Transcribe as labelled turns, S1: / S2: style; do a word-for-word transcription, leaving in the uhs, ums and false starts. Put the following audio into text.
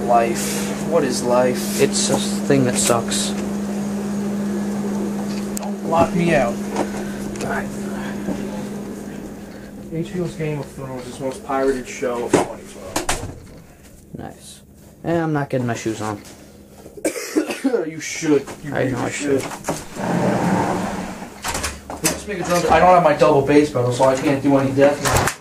S1: life? What is life?
S2: It's a thing that sucks.
S1: Don't lock me out.
S2: Alright.
S1: H B O's Game of Thrones is the most pirated show of twenty twelve.
S2: Nice. And I'm not getting my shoes on.
S1: You should. You
S2: I
S1: really
S2: know I
S1: should.
S2: should.
S1: Let's make a drum. I don't have my double bass pedal, so I can't do any death.